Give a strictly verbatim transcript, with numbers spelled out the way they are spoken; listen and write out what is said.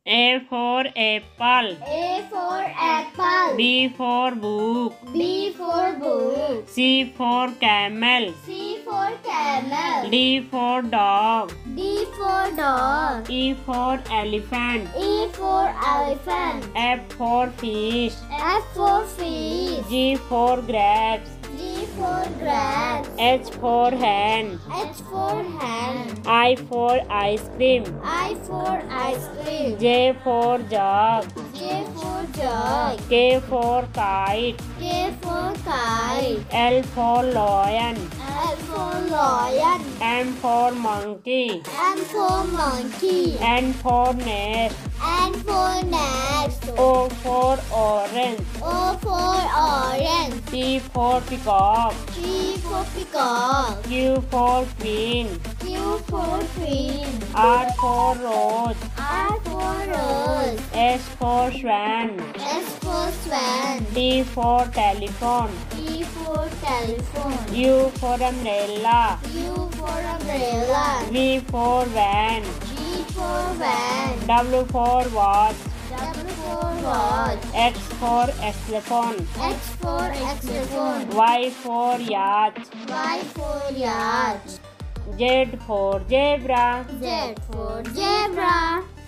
A for apple. A for apple. B for book. B for book. C for camel. C for camel. D for dog. D for dog. E for elephant. E for elephant. F for fish. F for fish. G for grapes. G for grass. H for hen. H for hen. I for ice cream. I for ice cream. J for jug. J for jug. K for kite. K for kite. L for lion. L for lion. M for monkey. M for monkey. N for nest. N for nest. O for orange. O for orange. P for peacock. P for peacock. Q for queen. Q for queen. R for rose. R for rose. S for swan. S for swan. T for telephone. T for telephone. U for umbrella. U for umbrella. V for van. V for van. W for watch. W for watch. X for xylophone. X for xylophone. Y for yacht. Y for yacht. Z for zebra. Z for zebra.